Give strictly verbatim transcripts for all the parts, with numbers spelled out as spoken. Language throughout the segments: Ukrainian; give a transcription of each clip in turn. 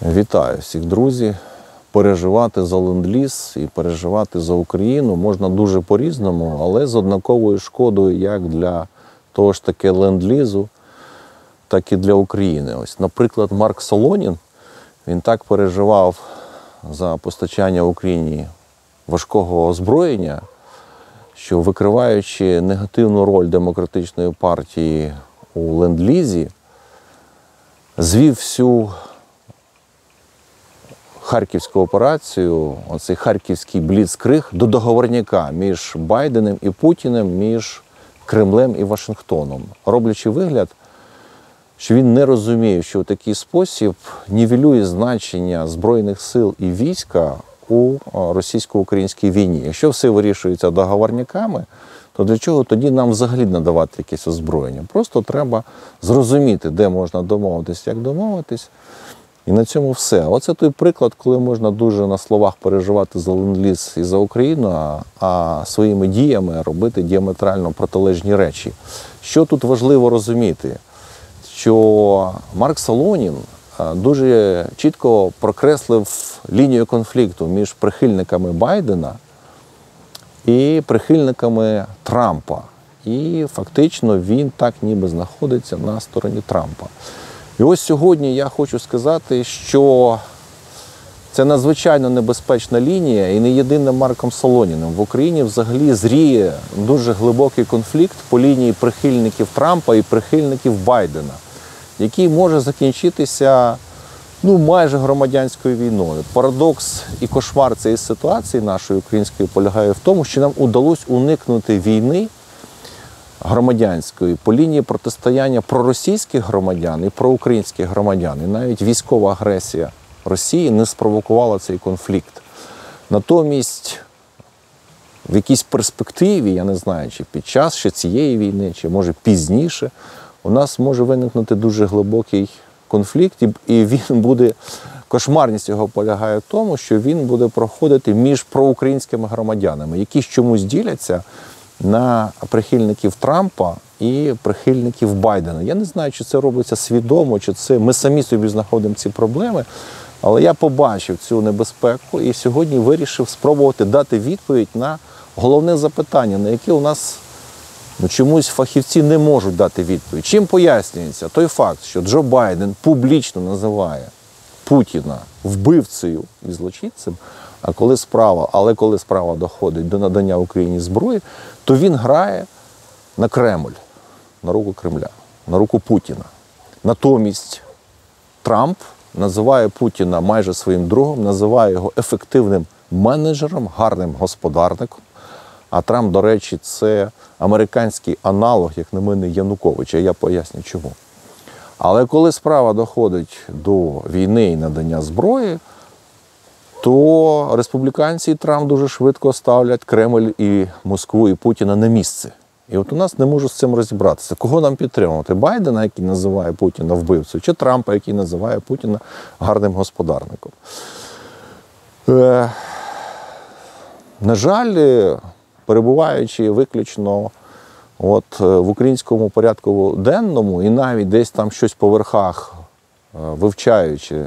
Вітаю всіх, друзі! Переживати за ленд-ліз і переживати за Україну можна дуже по-різному, але з однаковою шкодою як для того ж таки ленд-лізу, так і для України. Ось, наприклад, Марк Солонін, він так переживав за постачання Україні важкого озброєння, що, викриваючи негативну роль демократичної партії у ленд-лізі, звів всю харківську операцію, оцей харківський бліцкриг, до договорняка між Байденом і Путіним, між Кремлем і Вашингтоном, роблячи вигляд, що він не розуміє, що в такий спосіб нівелює значення Збройних сил і війська у російсько-українській війні. Якщо все вирішується договорняками, то для чого тоді нам взагалі надавати якесь озброєння? Просто треба зрозуміти, де можна домовитись, як домовитись, і на цьому все. Оце той приклад, коли можна дуже на словах переживати за ленд-ліз і за Україну, а, а своїми діями робити діаметрально протилежні речі. Що тут важливо розуміти? Що Марк Солонін дуже чітко прокреслив лінію конфлікту між прихильниками Байдена і прихильниками Трампа. І фактично він так ніби знаходиться на стороні Трампа. І ось сьогодні я хочу сказати, що це надзвичайно небезпечна лінія, і не єдиним Марком Солоніним. В Україні взагалі зріє дуже глибокий конфлікт по лінії прихильників Трампа і прихильників Байдена, який може закінчитися ну, майже громадянською війною. Парадокс і кошмар цієї ситуації нашої української полягає в тому, що нам удалося уникнути війни громадянської по лінії протистояння проросійських громадян і проукраїнських громадян. І навіть військова агресія Росії не спровокувала цей конфлікт. Натомість в якійсь перспективі, я не знаю, чи під час ще цієї війни, чи може пізніше, у нас може виникнути дуже глибокий конфлікт, і він буде, кошмарність його полягає в тому, що він буде проходити між проукраїнськими громадянами, які чомусь діляться на прихильників Трампа і прихильників Байдена. Я не знаю, чи це робиться свідомо, чи це ми самі собі знаходимо ці проблеми, але я побачив цю небезпеку і сьогодні вирішив спробувати дати відповідь на головне запитання, на яке у нас ну, чомусь фахівці не можуть дати відповідь. Чим пояснюється той факт, що Джо Байден публічно називає Путіна вбивцею і злочинцем, а коли справа, але коли справа доходить до надання Україні зброї, то він грає на Кремль, на руку Кремля, на руку Путіна. Натомість Трамп називає Путіна майже своїм другом, називає його ефективним менеджером, гарним господарником. А Трамп, до речі, це американський аналог, як на мене, Януковича. Я поясню чому. Але коли справа доходить до війни і надання зброї, то республіканці і Трамп дуже швидко ставлять Кремль і Москву, і Путіна на місце. І от у нас не можуть з цим розібратися. Кого нам підтримувати? Байдена, який називає Путіна вбивцею, чи Трампа, який називає Путіна гарним господарником? Е, на жаль, перебуваючи виключно от, в українському порядку денному і навіть десь там щось по верхах вивчаючи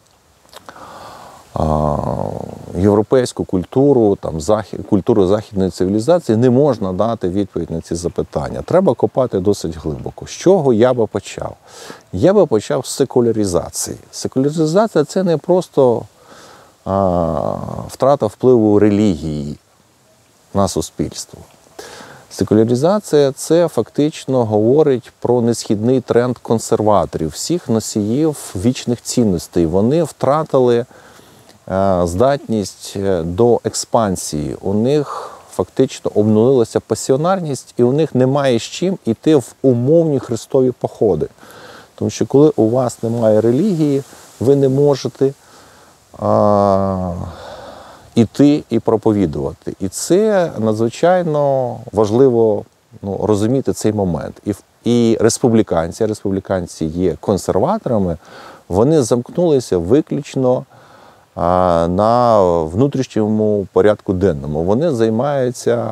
європейську культуру, там, захід, культуру західної цивілізації, не можна дати відповідь на ці запитання. Треба копати досить глибоко. З чого я би почав? Я би почав з секуляризації. Секуляризація – це не просто а, втрата впливу релігії на суспільство. Секуляризація – це фактично говорить про несхідний тренд консерваторів, всіх носіїв вічних цінностей. Вони втратили здатність до експансії, у них фактично обнулилася пасіонарність, і у них немає з чим іти в умовні христові походи. Тому що коли у вас немає релігії, ви не можете а, іти і проповідувати. І це надзвичайно важливо ну, розуміти цей момент. І, і республіканці, республіканці є консерваторами, вони замкнулися виключно на внутрішньому порядку денному. Вони займаються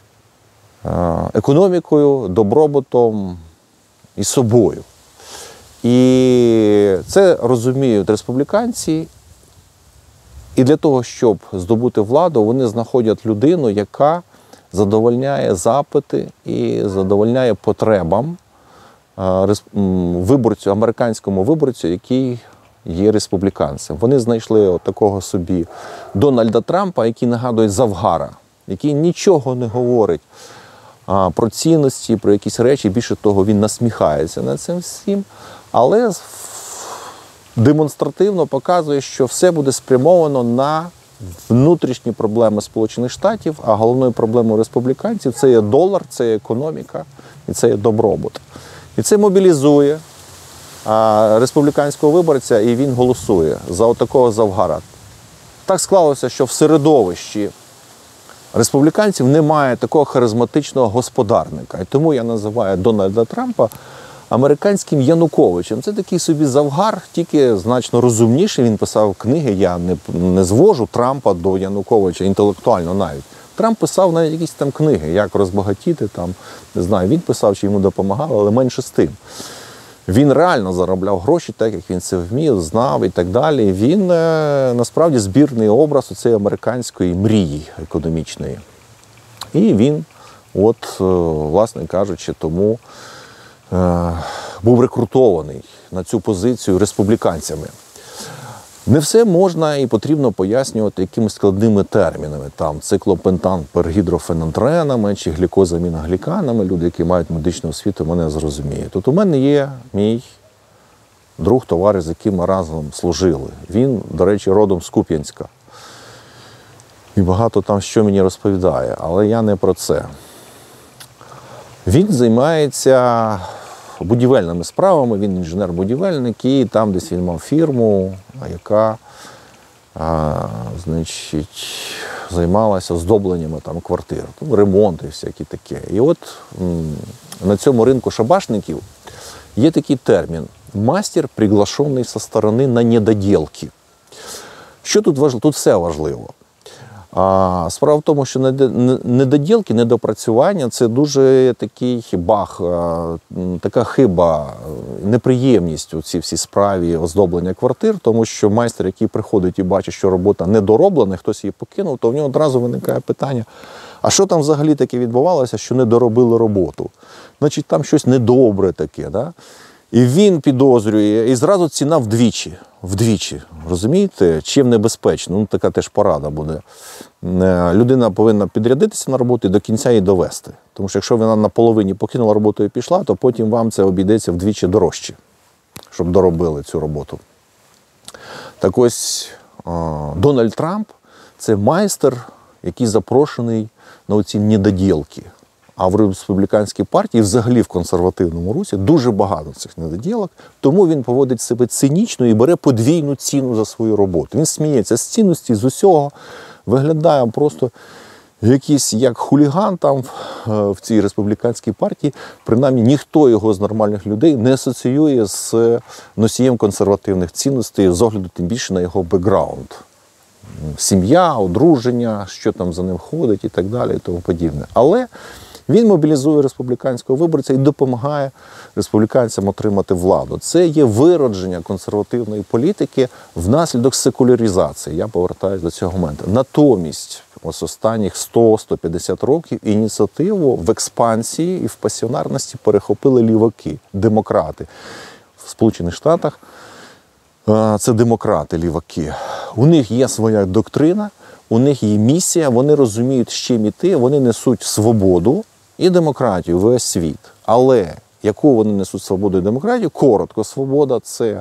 економікою, добробутом і собою. І це розуміють республіканці. І для того, щоб здобути владу, вони знаходять людину, яка задовольняє запити і задовольняє потребам виборцю, американському виборцю, який є республіканцем. Вони знайшли от такого собі Дональда Трампа, який нагадує Завгара, який нічого не говорить а, про цінності, про якісь речі. Більше того, він насміхається над цим всім, але демонстративно показує, що все буде спрямовано на внутрішні проблеми Сполучених Штатів, а головною проблемою республіканців – це є долар, це є економіка і це є добробут. І це мобілізує а, республіканського виборця, і він голосує за отакого Завгара. Так склалося, що в середовищі республіканців немає такого харизматичного господарника. І тому я називаю Дональда Трампа американським Януковичем. Це такий собі Завгар, тільки значно розумніший. Він писав книги, я не, не звожу Трампа до Януковича, інтелектуально навіть. Трамп писав навіть якісь там книги, як розбагатіти, там, не знаю, він писав, чи йому допомагали, але менше з тим. Він реально заробляв гроші, так як він це вмів, знав і так далі. Він е, насправді збірний образ цієї американської мрії економічної. І він, от, е, власне кажучи, тому е, був рекрутований на цю позицію республіканцями. Не все можна і потрібно пояснювати якимись складними термінами. Там циклопентан пергідрофенантренами чи глікозаміногліканами. Люди, які мають медичну освіту, мене зрозуміють. Тут у мене є мій друг, товариш, з яким ми разом служили. Він, до речі, родом з Куп'янська. І багато там що мені розповідає, але я не про це. Він займається будівельними справами, він інженер-будівельник, і там десь він мав фірму, яка а, значить, займалася оздобленнями там, квартир, ремонти всякі таке. І от м, на цьому ринку шабашників є такий термін – мастер, приглашений зі сторони на недоділки. Що тут важливо? Тут все важливо. А, справа в тому, що недоділки, недопрацювання – це дуже такий баг, така хиба, неприємність у цій всій справі оздоблення квартир, тому що майстер, який приходить і бачить, що робота недороблена, хтось її покинув, то в нього одразу виникає питання, а що там взагалі таке відбувалося, що не доробили роботу? Значить, там щось недобре таке, да? І він підозрює, і зразу ціна вдвічі. Вдвічі. Розумієте? Чим небезпечно? Ну, така теж порада буде. Людина повинна підрядитися на роботу і до кінця її довести. Тому що якщо вона на половині покинула роботу і пішла, то потім вам це обійдеться вдвічі дорожче, щоб доробили цю роботу. Так ось Дональд Трамп – це майстер, який запрошений на оці недоділки. А в республіканській партії, взагалі в консервативному русі, дуже багато цих недоділок, тому він поводить себе цинічно і бере подвійну ціну за свою роботу. Він сміється з цінності, з усього, виглядає просто якийсь як хуліган там в цій республіканській партії. Принаймні ніхто його з нормальних людей не асоціює з носієм консервативних цінностей, з огляду тим більше на його бекграунд. Сім'я, одруження, що там за ним ходить і так далі і тому подібне. Але він мобілізує республіканського виборця і допомагає республіканцям отримати владу. Це є виродження консервативної політики внаслідок секуляризації. Я повертаюся до цього моменту. Натомість, ось останніх сто - сто п'ятдесят років ініціативу в експансії і в пасіонарності перехопили ліваки, демократи. В Сполучених Штатах це демократи, ліваки. У них є своя доктрина, у них є місія, вони розуміють, з чим іти, вони несуть свободу і демократію в весь світ. Але яку вони несуть свободу і демократію? Коротко, свобода – це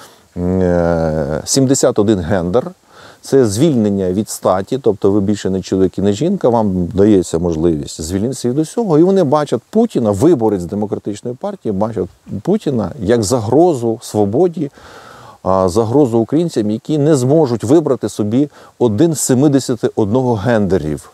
сімдесят один гендер, це звільнення від статі, тобто ви більше не чоловік і не жінка, вам дається можливість звільнитися від усього. І вони бачать Путіна, виборець демократичної партії, бачать Путіна як загрозу свободі, загрозу українцям, які не зможуть вибрати собі один з семидесяти одного гендерів.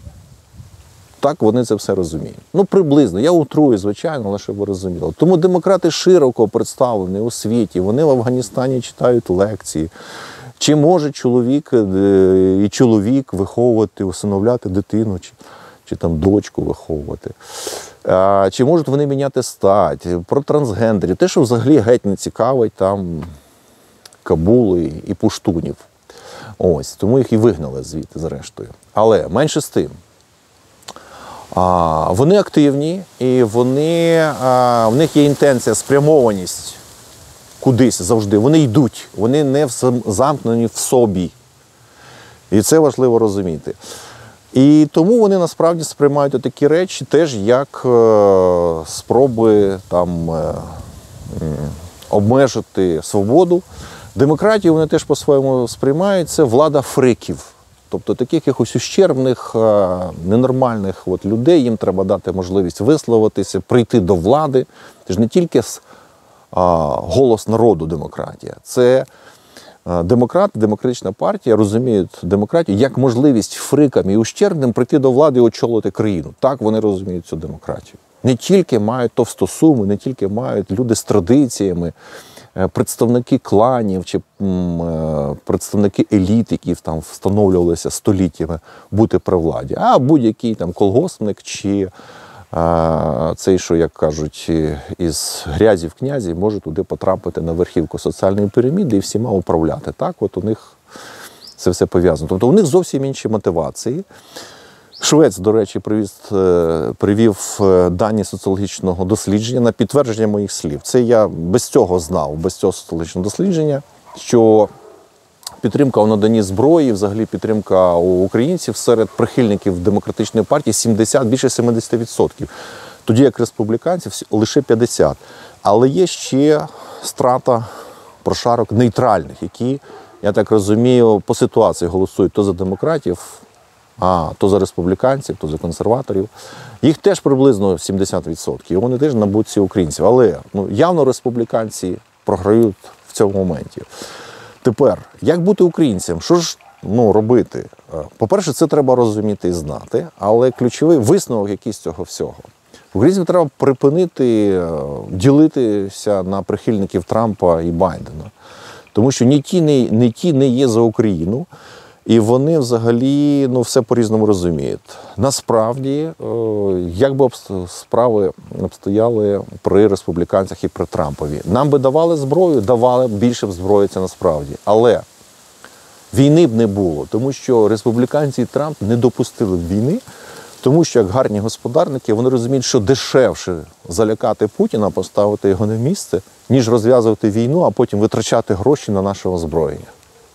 Так вони це все розуміють. Ну, приблизно. Я утрую, звичайно, але щоб ви розуміли. Тому демократи широко представлені у світі. Вони в Афганістані читають лекції. Чи може чоловік і чоловік виховувати, усиновляти дитину, чи, чи там дочку виховувати. Чи можуть вони міняти стать, про трансгендерів. Те, що взагалі геть не цікавить там Кабули і пуштунів. Ось, тому їх і вигнали звідти, зрештою. Але менше з тим. А, вони активні, і вони, а, в них є інтенція, спрямованість кудись завжди. Вони йдуть, вони не замкнені в собі. І це важливо розуміти. І тому вони насправді сприймають такі речі теж як е, спроби там, е, обмежити свободу. Демократію вони теж по-своєму сприймають. Це влада фриків. Тобто таких якось ущербних, е, ненормальних от, людей, їм треба дати можливість висловитися, прийти до влади. Це ж не тільки е, голос народу демократія. Це демократи, демократична партія розуміють демократію як можливість фрикам і ущербним прийти до влади і очолити країну. Так вони розуміють цю демократію. Не тільки мають товстосуми, не тільки мають люди з традиціями, представники кланів чи представники еліт, які там встановлювалися століттями бути при владі, а будь-який там колгоспник чи а, цей, що, як кажуть, із грязі в князі може туди потрапити на верхівку соціальної піраміди і всіма управляти. Так, от у них це все пов'язано. Тобто у них зовсім інші мотивації. Швець, до речі, привіз, привів дані соціологічного дослідження на підтвердження моїх слів. Це я без цього знав, без цього соціологічного дослідження, що підтримка у наданні зброї, взагалі підтримка у українців серед прихильників демократичної партії сімдесят, більше сімдесят відсотків. Тоді як республіканців лише п'ятдесят. Але є ще страта прошарок нейтральних, які, я так розумію, по ситуації голосують то за демократів, а то за республіканців, то за консерваторів. Їх теж приблизно сімдесят відсотків. Вони теж на боці українців. Але ну, явно республіканці програють в цьому моменті. Тепер, як бути українцям? Що ж ну, робити? По-перше, це треба розуміти і знати, але ключовий висновок якийсь цього всього. Українцям треба припинити ділитися на прихильників Трампа і Байдена. Тому що ні ті, ні, ні ті не є за Україну, і вони взагалі ну, все по-різному розуміють. Насправді, як би справи обстояли при республіканцях і при Трампові. Нам би давали зброю, давали, більше б зброї це насправді. Але війни б не було, тому що республіканці і Трамп не допустили б війни, тому що, як гарні господарники, вони розуміють, що дешевше залякати Путіна, поставити його на місце, ніж розв'язувати війну, а потім витрачати гроші на наше озброєння.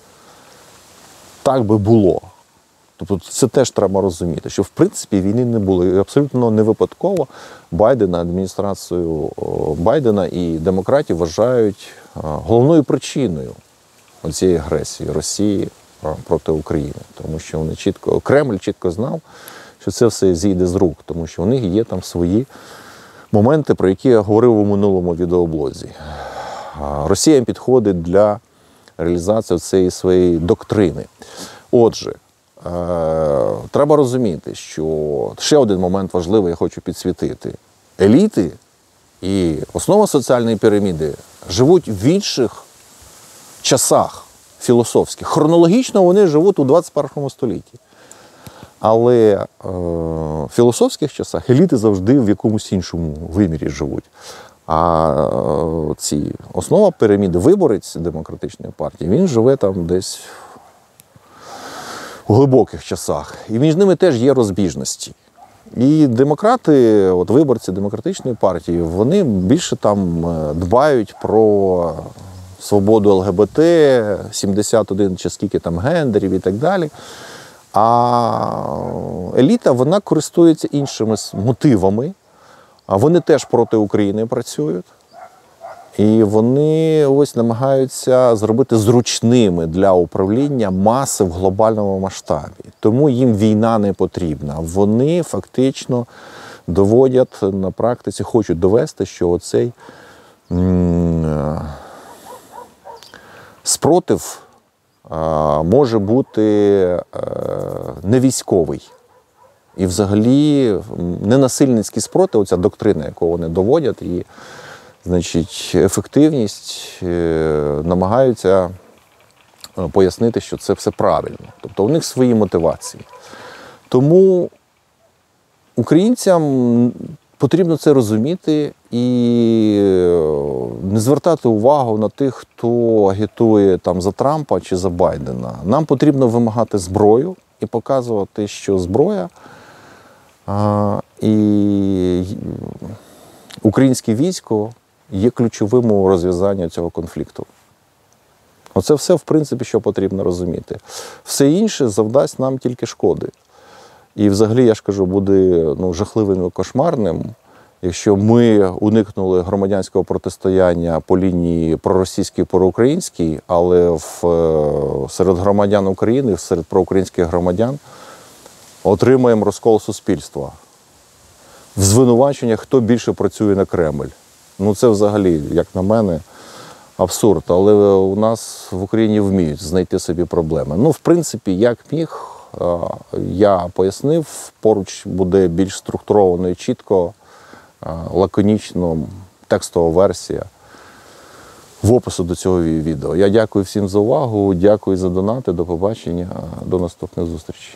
Так би було. Тобто це теж треба розуміти, що в принципі війни не було. І абсолютно не випадково Байдена, адміністрацію Байдена і демократів вважають головною причиною цієї агресії Росії проти України. Тому що вони чітко, Кремль чітко знав, що це все зійде з рук, тому що у них є там свої моменти, про які я говорив у минулому відеоблозі. Росія підходить для реалізації цієї своєї доктрини. Отже, е, треба розуміти, що ще один момент важливий я хочу підсвітити. Еліти і основа соціальної піраміди живуть в інших часах філософських. Хронологічно вони живуть у двадцять першому столітті. Але е, в філософських часах еліти завжди в якомусь іншому вимірі живуть. А ці основа піраміди, виборець демократичної партії, він живе там десь у глибоких часах. І між ними теж є розбіжності. І демократи, от виборці демократичної партії, вони більше там дбають про свободу ЛГБТ, сімдесят один чи скільки там гендерів і так далі. А еліта, вона користується іншими мотивами. А вони теж проти України працюють. І вони ось намагаються зробити зручними для управління маси в глобальному масштабі. Тому їм війна не потрібна. Вони фактично доводять на практиці, хочуть довести, що оцей м- спротив а, може бути а, не військовий. І взагалі ненасильницький спротив, оця доктрина, яку вони доводять, і значить, ефективність е, намагаються пояснити, що це все правильно. Тобто у них свої мотивації. Тому українцям Потрібно це розуміти і не звертати увагу на тих, хто агітує там за Трампа чи за Байдена. Нам потрібно вимагати зброю і показувати, що зброя а, і українське військо є ключовим у розв'язанні цього конфлікту. Оце все, в принципі, що потрібно розуміти. Все інше завдасть нам тільки шкоди. І взагалі, я ж кажу, буде ну, жахливим і кошмарним, якщо ми уникнули громадянського протистояння по лінії проросійській, проукраїнській, але в, серед громадян України, серед проукраїнських громадян отримаємо розкол суспільства. В звинуваченнях, хто більше працює на Кремль. Ну це взагалі, як на мене, абсурд. Але у нас в Україні вміють знайти собі проблеми. Ну, в принципі, як міг, я пояснив, поруч буде більш структуровано і чітко, лаконічно текстова версія в опису до цього відео. Я дякую всім за увагу, дякую за донати, до побачення, до наступних зустрічей.